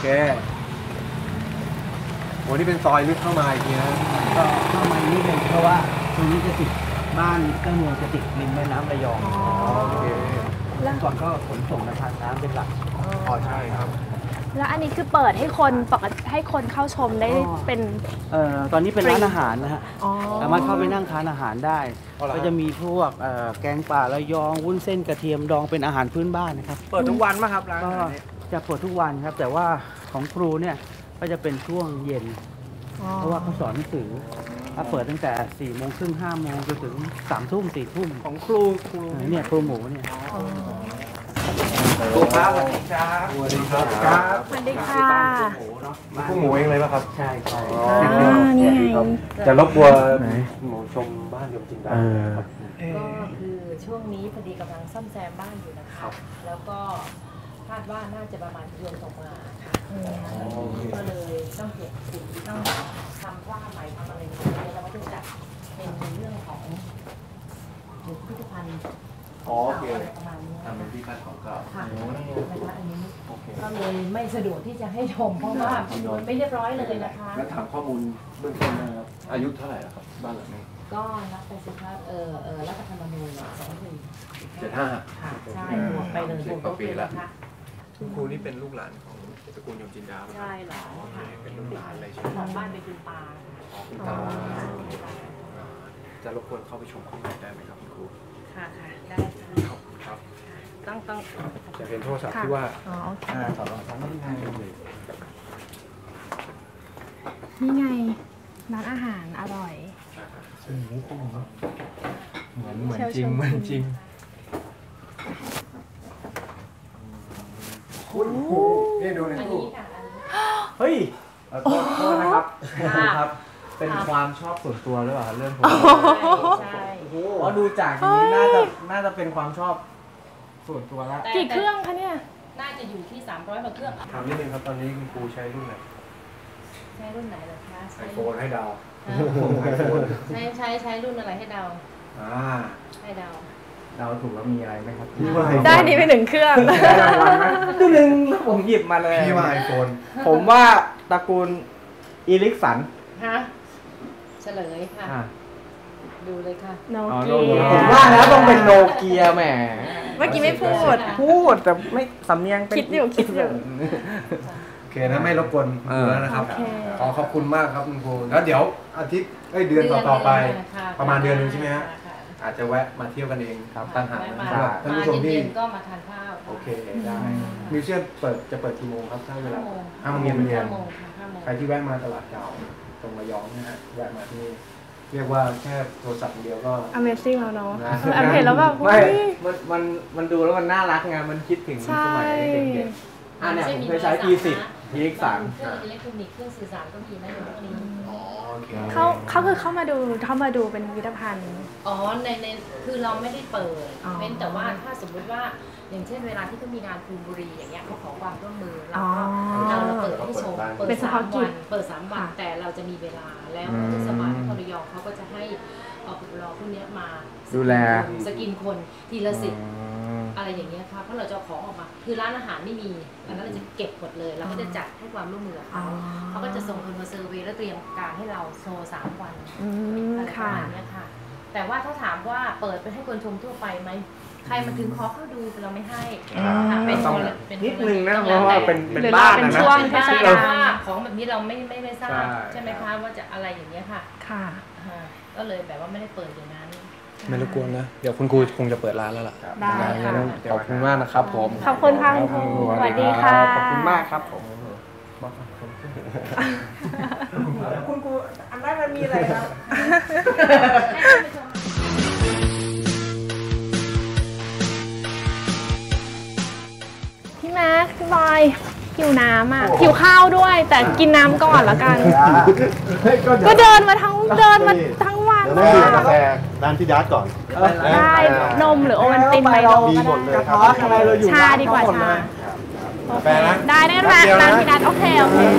โอ้นี่เป็นซอยลึกเข้ามาอีกทีนะก็เข้ามานิดนึงเพราะว่าตรงนี้จะติดบ้านเจ้าเมืองจะติดริมแม่น้ำระยองโอเคก่อนก็ขนส่งทางน้ำเป็นหลักอ๋อใช่ครับแล้วอันนี้คือเปิดให้คนปกติให้คนเข้าชมได้เป็นตอนนี้เป็นร้านอาหารนะฮะสามารถเข้าไปนั่งทานอาหารได้ก็จะมีพวกแกงป่าระยองวุ้นเส้นกระเทียมดองเป็นอาหารพื้นบ้านนะครับเปิดทุกวันมั้ยครับร้านก็จะเปิดทุกวันครับแต่ว่าของครูเนี่ยก็จะเป็นช่วงเย็นเพราะว่าเขาสอนหนังสือเปิดตั้งแต่4 โมงครึ่ง5 โมงจนถึง3 ทุ่ม4 ทุ่มของครูเนี่ยครูหมูเนี่ยครูครับสวัสดีครับสวัสดีครับสวัสดีค่ะครูหมูเองเลยป่ะครับใช่นี่ไงจะรบกวนหมูชมบ้านยมจินดาก็คือช่วงนี้พอดีกำลังซ่อมแซมบ้านอยู่นะคะแล้วก็คาดว่าน่าจะประมาณเดือนต่อมาค่ะก็เลยต้องเก็บสิ่งต้องทำว่าใหม่ทำอะไรใหม่แล้วก็จะจัดเป็นเรื่องของพิพิธภัณฑ์โอเคประมาณนี้ทำเป็นพิพิธภัณฑ์ของเก่าค่ะนะคะอันนี้ก็เลยไม่สะดวกที่จะให้ชมเพราะว่ามันไม่เรียบร้อยเลยนะคะแล้วถามข้อมูลเบื้องต้นนะครับอายุเท่าไหร่แล้วครับบ้านหลังนี้ก็นับไปสิครับรัฐธรรมนูญ 2575 ค่ะใช่บวกไปเลยบวกก็ปีแล้วค่ะคุณครูนี่เป็นลูกหลานของตระกูลยมจินดาใช่หรอเป็นลูกหลานเลยใช่ไหมของบ้านเป็นคุณตาคุณตาจะรบกวนเข้าไปชมข้างในได้ไหมครับคุณครูค่ะได้ขอบคุณครับต้องจะเป็นโทรศัพท์ที่ว่าต่อรองทางนี้ไงนี่ไงร้านอาหารอร่อยเหมือนจริงเหมือนจริงคุณครูนี่ดูหน่อยลูกเฮ้ยโทษนะครับครับเป็นความชอบส่วนตัวหรือเปล่าเรื่องผมใช่เพราะดูจากอย่างนี้น่าจะเป็นความชอบส่วนตัวแล้วกี่เครื่องคะเนี่ยน่าจะอยู่ที่300กว่าเครื่องถามนิดนึงครับตอนนี้คุณครูใช้รุ่นไหนใช้รุ่นไหนเหรอคะไอโฟนให้ดาวใช้รุ่นอะไรให้ดาวให้ดาวถูกแล้วมีอะไรไหมครับได้นี่ไป1 เครื่องได้รางวัลไหมตัวนึงผมหยิบมาเลยพี่ว่าไอโฟนผมว่าตระกูลอีลิกสันฮะเฉลยค่ะดูเลยค่ะโนเกียผมว่าแล้วต้องเป็นโนเกียแหมเมื่อกี้ไม่พูดแต่ไม่สำเนียงเป็นคิดอยู่โอเคนะไม่รบกวนแล้วนะครับขอบคุณมากครับคุณครูแล้วเดี๋ยวอาทิตย์เดือนต่อไปประมาณเดือนนึงใช่ไหมฮะอาจจะแวะมาเที่ยวกันเองครับตั้งหากนะครับท่านผู้ชมที่ก็มาทานข้าวโอเคได้มิวเซียมจะเปิดกี่โมงครับถ้าเวลา5 โมงเย็นใครที่แวะมาตลาดเก่าตรงระยองนะฮะแวะมาที่เรียกว่าแค่โทรศัพท์เดียวก็ Amazing แล้วเนาะอันเห็นแล้วแบบมันดูแล้วมันน่ารักไงมันคิดถึงสมัยเด็กๆเนี่ยผมเคยใช้ P10 PX3 เครื่องอิเล็กทรอนิกส์เครื่องสื่อสารก็มีนะอยู่ตรงนี้เขาคือเข้ามาดูเป็นพิพิธภัณฑ์ในคือเราไม่ได้เปิดเว้นแต่ว่าถ้าสมมติว่าอย่างเช่นเวลาที่เขามีงานคืนบุรีอย่างเงี้ยเขาขอความร่วมมือเราเปิดให้ชมเปิด3 วันแต่เราจะมีเวลาแล้วเทศบาลนครระยองเขาก็จะให้ปปรพวกนี้มาดูแลสกินคนทีละ10อะไรอย่างเงี้ยค่ะเพราะเราจะของออกมาคือร้านอาหารไม่มีอันนั้นเราจะเก็บหมดเลยเราก็จะจัดให้ความร่วมมือเขาก็จะส่งคนมาเซอร์เวย์แล้วเตรียมการให้เราโชว์3 วันอะไรประมาณนี้ค่ะแต่ว่าถ้าถามว่าเปิดไปให้คนชมทั่วไปไหมใครมาถึงขอเข้าดูเราไม่ให้เป็นนิดนึงนะเพราะว่าเป็นบ้านนะช่วงเทศกาลของแบบนี้เราไม่ทราบใช่ไหมคะว่าจะอะไรอย่างเงี้ยค่ะก็เลยแบบว่าไม่ได้เปิดอย่างนั้นไม่รบกวนนะเดี๋ยวคุณครูคงจะเปิดร้านแล้วล่ะได้ค่ะขอบคุณมากนะครับผมขอบคุณค่ะคุณครูสวัสดีค่ะขอบคุณมากครับผมคุณครูอันนั้นมันมีอะไรครับพี่แม็กพี่บอยหิวน้ำหิวข้าวด้วยแต่กินน้ำก่อนละกันก็เดินมาทั้งวันต้องดื่มกาแฟร้านพี่ยัดก่อนได้นมหรือโอวัลตินไมโลมีหมดเลยครับชาดีกว่าชาโอเคได้ร้านพี่ยัดโอเค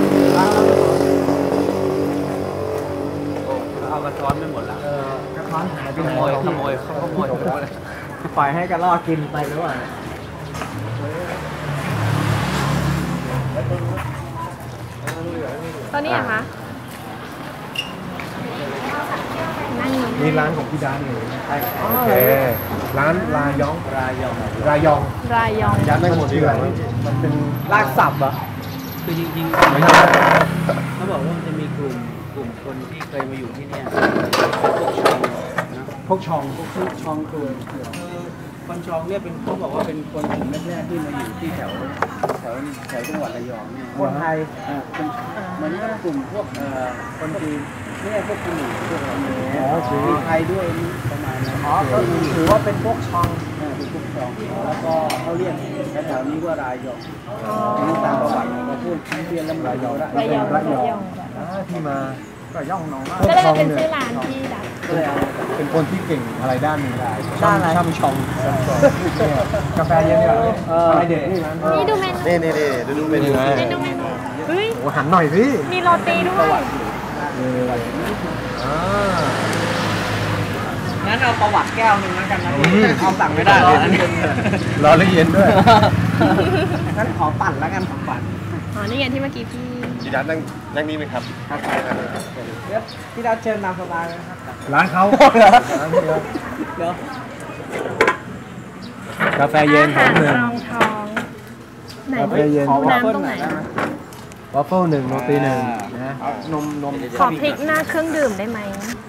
เอากระท้อนไม่หมดแล้วกระท้อนหายไปไหนขโมยปล่อยให้กระรอกกินไปหรือเปล่าตอนนี้เหรอคะนั่งอยู่นี่ร้านของพี่ดานเลยโอเคร้านรายองรายองรายองรายองยันได้หมดที่ไหนมันเป็นรากศัพท์เหรอคือจริงไม่ใช่ๆเขาบอกว่ามันจะมีกลุ่มคนที่เคยมาอยู่ที่เนี่ยพวกชองนะพวกชองคือคนชองเนี่ยเป็นเขาบอกว่าเป็นคนกลุ่มแรกๆที่มาอยู่ที่แถวจังหวัดระยองเนี่ยคนไทยเหมือนกับกลุ่มพวกคนจีนเนี่ยพวกคนหนุ่มพวกอะไรเนี่ยมีไทยด้วยประมาณนั้นก็ถือว่าเป็นพวกชองเป็นพวกชองแล้วก็เขาเรียกแถวนี้ว่ารายองนี่ตามประวัติเราพูดเรียนลำรายองรายองที่มาก็ย่องน้องมากก็เลยเป็นชื่อร้านที่ดังเป็นคนที่เก่งอะไรด้านหนึ่งได้ด้านอะไรช่ำชองกาแฟเย็นเนี่ยอะไรเด็ดนี่ร้านนี่ดูเมนูนี่ดูเมนูเมนูเฮ้ยโอ้หันหน่อยพี่มีโรตีด้วยงั้นเอาประวัติแก้วหนึ่งแล้วกันนะพี่เอาสั่งไม่ได้หรออันนี้รอแล้วเย็นด้วยงั้นขอปั่นแล้วกันขอปั่นอ๋อ นี่ไงที่เมื่อกี้พี่พี่ดัดนั่งนี่ไหมครับเดี๋ยวพี่ดาวเชิญตามสบายเลยครับร้านเขาเดี๋ยวกาแฟเย็นอาของหารหนึ่งรองท้องไหนกาแฟเย็นดูน้ำตรงไหนวอฟเฟิลหนึ่งโรตีหนึ่งนะนมขอพริกหน้าเครื่องดื่มได้ไหม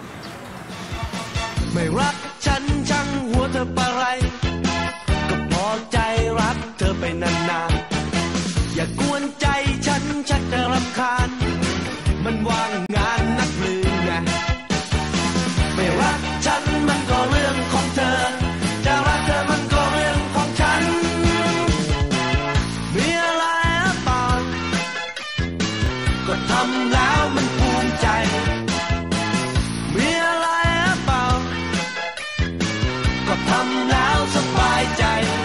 ไม่รักฉันช่างหัวเธอปะไรก็พอใจรักเธอไปนานๆอย่ากวนใจฉันชักจะรำคาญมันว่างงานนักหรือไงไม่รักฉันมันก็เรื่องของเธอจะรักเธอมันก็เรื่องของฉันมีอะไรเปล่าก็ทำแล้วมันภูมิใจมีอะไรเปล่าก็ทำแล้วสบายใจ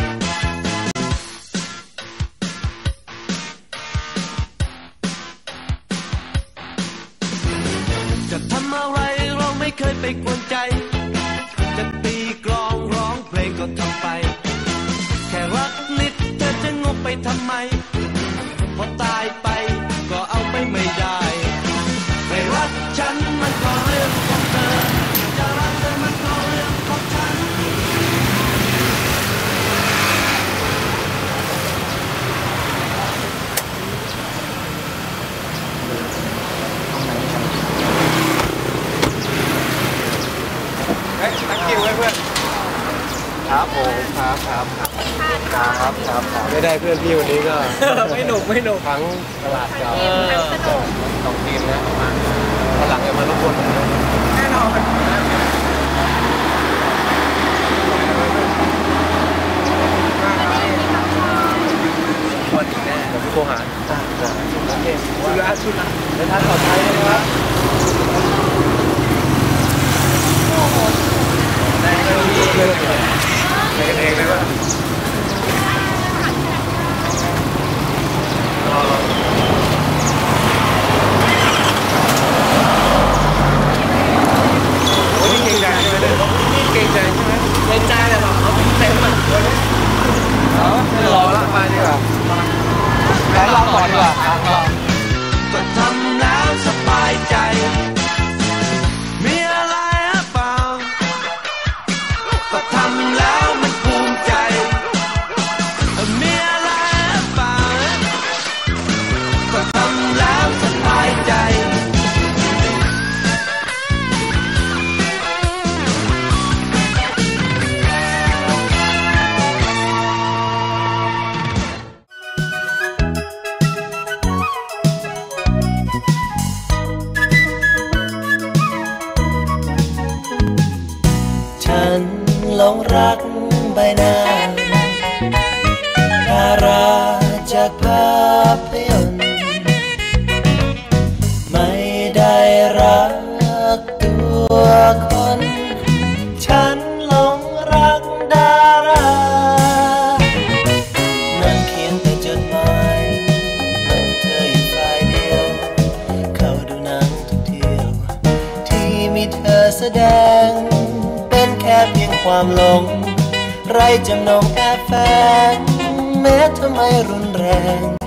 จะทำอะไรเราไม่เคยไปกวนใจจะตีกลองร้องเพลงก็ทำไปแค่รักนิดเธอจะงงไปทำไมพอตายไปก็เอาไปไม่ได้ไม่รักฉันมันก็เรื่องของเธอจะรักเธอมันก็เรื่องของฉันตั้งคิวไว้เพื่อนครับผมครับไม่ได้เพื่อนพี่วันนี้ก็ไม่หนุกทั้งตลาดเก่าทั้งสนุกสองทีมนะมาวันหลังจะมารบกวนแน่นอนวันอีกแน่เดี๋ยวพี่โทรหาโอเคชุดละเดินทางปลอดภัยนะครับได้กันเองเลยว่าโอ้ยเก่งใจใช่ไหมเนี่ยเก่งใจใช่ไหมเก่งใจเลยแบบเขาเต็มอ่ะรอละมาดีกว่าแล้วรอก่อนดีกว่าก็ทำแล้วสบายใจมีอะไรเปล่าก็ทำแล้วมันภูมิใจมีอะไรเปล่าก็ทำแล้วสบายใจฉันหลงรักใบหน้าดาราจากภาพยนตร์ไม่ได้รักตัวคนฉันหลงรักดารานั่งเขียนแต่จดหมายนั่งเธออยู่ฝ่ายเดียวเข้าดูหนังทุกเที่ยวที่มีเธอแสดงเป็นแค่เพียงความหลงไร้จำนงแอบแฝงแม้ทำไมรุนแรง